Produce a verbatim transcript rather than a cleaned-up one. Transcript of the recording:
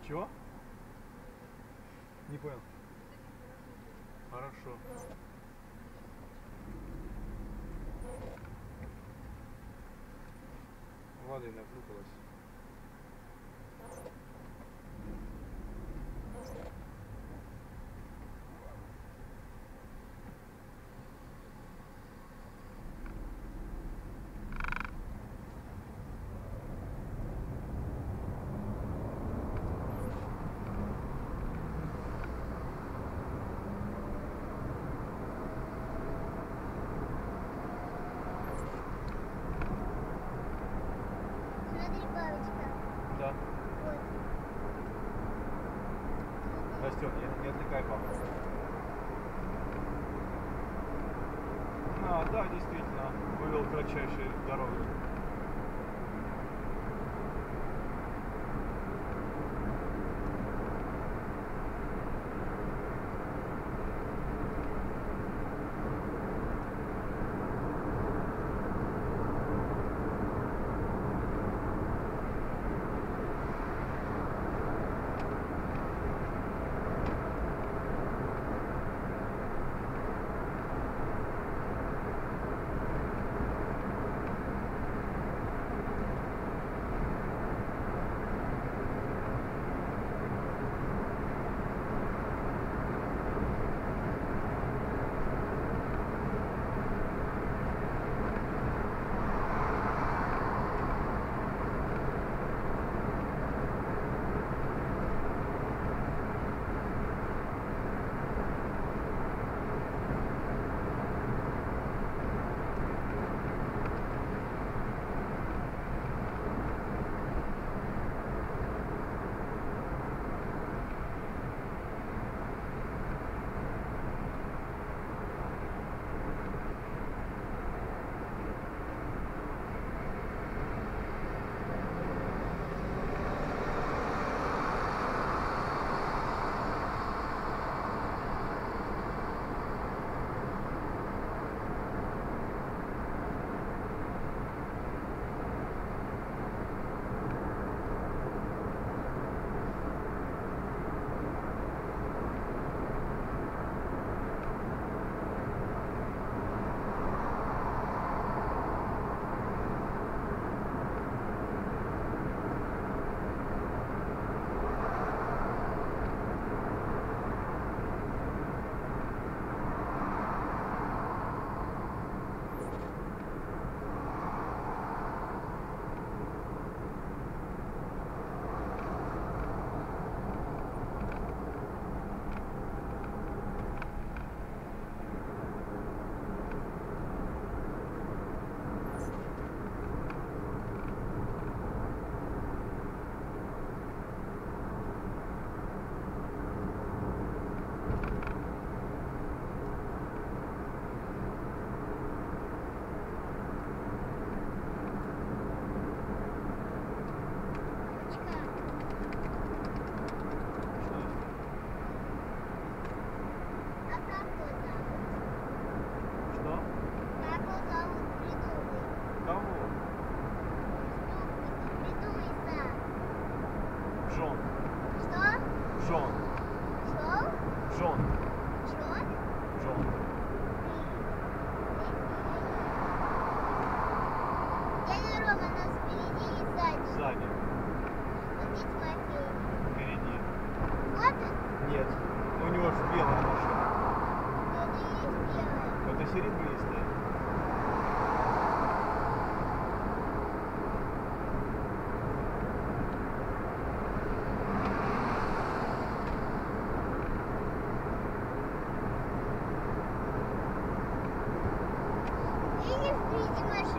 Чего? Не понял. Хорошо. Воды наплюкалась. Да. Вот. Растет, не, не отвлекай папу. А, да, действительно, вывел кратчайшей дорогой. Джон. Что? Джон. Что? Джон. Джон? Джон. Дядя Рома, нас впереди и сзади. Сзади. Вот здесь Матвей. Впереди. Вот он? Нет. У него же белая машина. Это и есть белая. Это серебристая. Видишь, впереди машина.